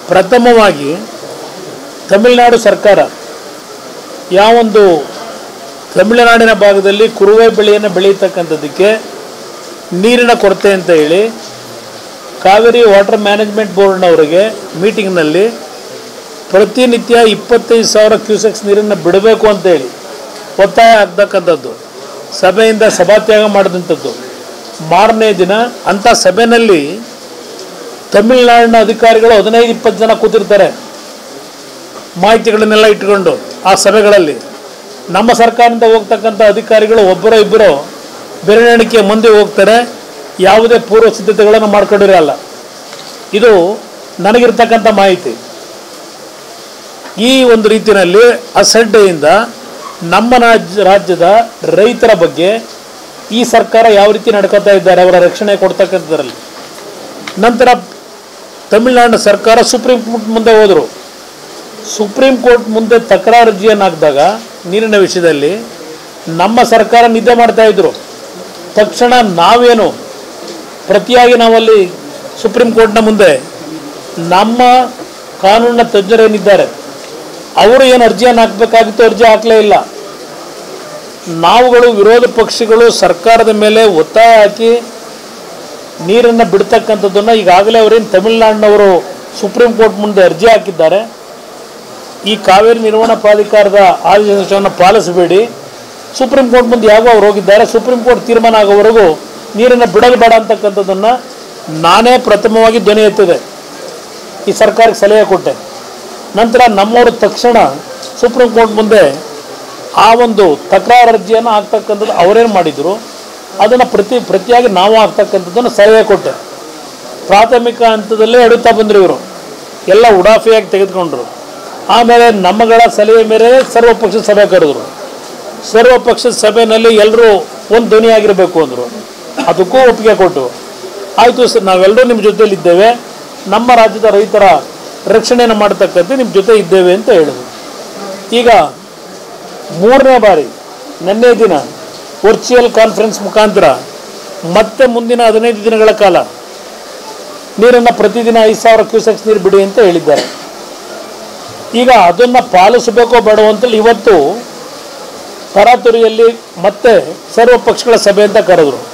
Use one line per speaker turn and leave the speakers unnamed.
ಪ್ರಥಮವಾಗಿ ತಮಿಳುನಾಡು ಸರ್ಕಾರ ಯಾವೊಂದು ತಮಿಳುನಾಡಿನ ಭಾಗದಲ್ಲಿ ಕುರುವೆ ಬೆಳೆಯನ್ನು ಬೆಳೆಯತಕ್ಕಂಥದ್ದಕ್ಕೆ ನೀರಿನ ಕೊರತೆ ಅಂತ ಹೇಳಿ ಕಾವೇರಿ ವಾಟರ್ ಮ್ಯಾನೇಜ್ಮೆಂಟ್ ಬೋರ್ಡ್ನವರಿಗೆ ಮೀಟಿಂಗ್ನಲ್ಲಿ ಪ್ರತಿನಿತ್ಯ 25,000 ಕ್ಯೂಸೆಕ್ಸ್ ನೀರನ್ನು ಬಿಡಬೇಕು ಅಂತೇಳಿ ಒತ್ತಾಯ ಆಗ್ತಕ್ಕಂಥದ್ದು, ಸಭೆಯಿಂದ ಸಭಾತ್ಯಾಗ ಮಾಡಿದಂಥದ್ದು. ಮಾರನೇ ದಿನ ಅಂಥ ಸಭೆಯಲ್ಲಿ ತಮಿಳುನಾಡಿನ ಅಧಿಕಾರಿಗಳು 15-20 ಜನ ಕೂತಿರ್ತಾರೆ, ಮಾಹಿತಿಗಳನ್ನೆಲ್ಲ ಇಟ್ಕೊಂಡು. ಆ ಸಭೆಗಳಲ್ಲಿ ನಮ್ಮ ಸರ್ಕಾರದಿಂದ ಹೋಗ್ತಕ್ಕಂಥ ಅಧಿಕಾರಿಗಳು ಒಬ್ಬರೋ ಇಬ್ಬರೋ ಬೆರಳೆಣಿಕೆ ಮುಂದೆ ಹೋಗ್ತಾರೆ, ಯಾವುದೇ ಪೂರ್ವ ಸಿದ್ಧತೆಗಳನ್ನು ಮಾಡ್ಕೊಂಡಿರಲ್ಲ. ಇದು ನನಗಿರ್ತಕ್ಕಂಥ ಮಾಹಿತಿ. ಈ ಒಂದು ರೀತಿಯಲ್ಲಿ ಅಸಡ್ಡೆಯಿಂದ ನಮ್ಮ ರಾಜ್ಯದ ರೈತರ ಬಗ್ಗೆ ಈ ಸರ್ಕಾರ ಯಾವ ರೀತಿ ನಡ್ಕೋತಾ ಇದ್ದಾರೆ, ಅವರ ರಕ್ಷಣೆ ಕೊಡ್ತಕ್ಕಂಥದ್ರಲ್ಲಿ. ನಂತರ ತಮಿಳುನಾಡಿನ ಸರ್ಕಾರ ಸುಪ್ರೀಂ ಕೋರ್ಟ್ ಮುಂದೆ ಹೋದರು. ಸುಪ್ರೀಂ ಕೋರ್ಟ್ ಮುಂದೆ ತಕರಾರು ಅರ್ಜಿಯನ್ನು ಹಾಕಿದಾಗ ನೀರಿನ ವಿಷಯದಲ್ಲಿ ನಮ್ಮ ಸರ್ಕಾರ ನಿದ್ದೆ ಮಾಡ್ತಾಯಿದ್ರು. ತಕ್ಷಣ ನಾವೇನು ಪ್ರತಿಯಾಗಿ ನಾವಲ್ಲಿ ಸುಪ್ರೀಂ ಕೋರ್ಟ್ನ ಮುಂದೆ ನಮ್ಮ ಕಾನೂನಿನ ತಜ್ಞರೇನಿದ್ದಾರೆ ಅವರು ಏನು ಅರ್ಜಿಯನ್ನು ಹಾಕಬೇಕಾಗಿತ್ತು, ಅರ್ಜಿ ಹಾಕಲೇ ಇಲ್ಲ. ನಾವುಗಳು ವಿರೋಧ ಪಕ್ಷಗಳು ಸರ್ಕಾರದ ಮೇಲೆ ಒತ್ತಾಯ ಹಾಕಿ ನೀರನ್ನು ಬಿಡ್ತಕ್ಕಂಥದ್ದನ್ನು ಈಗಾಗಲೇ ಅವರೇನು ತಮಿಳುನಾಡಿನವರು ಸುಪ್ರೀಂ ಕೋರ್ಟ್ ಮುಂದೆ ಅರ್ಜಿ ಹಾಕಿದ್ದಾರೆ. ಈ ಕಾವೇರಿ ನಿರ್ವಹಣಾ ಪ್ರಾಧಿಕಾರದ ಆದೇಶವನ್ನು ಪಾಲಿಸಬೇಡಿ, ಸುಪ್ರೀಂ ಕೋರ್ಟ್ ಮುಂದೆ ಯಾವಾಗ ಅವ್ರು ಹೋಗಿದ್ದಾರೆ, ಸುಪ್ರೀಂ ಕೋರ್ಟ್ ತೀರ್ಮಾನ ಆಗೋವರೆಗೂ ನೀರನ್ನು ಬಿಡಲು ಬೇಡ ಅಂತಕ್ಕಂಥದ್ದನ್ನು ನಾನೇ ಪ್ರಥಮವಾಗಿ ಧ್ವನಿ ಎತ್ತಿದೆ, ಈ ಸರ್ಕಾರಕ್ಕೆ ಸಲಹೆ ಕೊಟ್ಟೆ. ನಂತರ ನಮ್ಮವರು ತಕ್ಷಣ ಸುಪ್ರೀಂ ಕೋರ್ಟ್ ಮುಂದೆ ಆ ಒಂದು ತಕರಾರು ಅರ್ಜಿಯನ್ನು ಹಾಕ್ತಕ್ಕಂಥದ್ದು ಅವರೇನು ಮಾಡಿದರು ಅದನ್ನು ಪ್ರತಿಯಾಗಿ ನಾವು ಹಾಕ್ತಕ್ಕಂಥದ್ದನ್ನು ಸಲಹೆ ಕೊಟ್ಟೆ. ಪ್ರಾಥಮಿಕ ಹಂತದಲ್ಲೇ ಅಡುತ್ತಾ ಬಂದರು ಇವರು, ಎಲ್ಲ ಉಡಾಫಿಯಾಗಿ ತೆಗೆದುಕೊಂಡ್ರು. ಆಮೇಲೆ ನಮ್ಮಗಳ ಸಲಹೆ ಮೇಲೆ ಸರ್ವಪಕ್ಷ ಸಭೆ ಕರೆದರು. ಸರ್ವಪಕ್ಷದ ಸಭೆಯಲ್ಲಿ ಎಲ್ಲರೂ ಒಂದು ಧ್ವನಿಯಾಗಿರಬೇಕು ಅಂದರು. ಅದಕ್ಕೂ ಒಪ್ಪಿಗೆ ಕೊಟ್ಟು ಆಯಿತು ಸರ್, ನಾವೆಲ್ಲರೂ ನಿಮ್ಮ ಜೊತೆಯಲ್ಲಿದ್ದೇವೆ, ನಮ್ಮ ರಾಜ್ಯದ ರೈತರ ರಕ್ಷಣೆಯನ್ನು ಮಾಡ್ತಕ್ಕಂಥ ನಿಮ್ಮ ಜೊತೆ ಇದ್ದೇವೆ ಅಂತ ಹೇಳಿದ್ರು. ಈಗ ಮೂರನೇ ಬಾರಿ ನಿನ್ನೆ ದಿನ ವರ್ಚುವಲ್ ಕಾನ್ಫರೆನ್ಸ್ ಮುಖಾಂತರ ಮತ್ತೆ ಮುಂದಿನ 15 ದಿನಗಳ ಕಾಲ ನೀರನ್ನು ಪ್ರತಿದಿನ 5,000 ಕ್ಯೂಸೆಕ್ಸ್ ನೀರು ಬಿಡಿ ಅಂತ ಹೇಳಿದ್ದಾರೆ. ಈಗ ಅದನ್ನು ಪಾಲಿಸಬೇಕೋ ಬೇಡವೋ ಅಂತೇಳಿ ಇವತ್ತು ತರಾತುರಿಯಲ್ಲಿ ಮತ್ತೆ ಸರ್ವ ಪಕ್ಷಗಳ ಸಭೆ ಅಂತ ಕರೆದರು.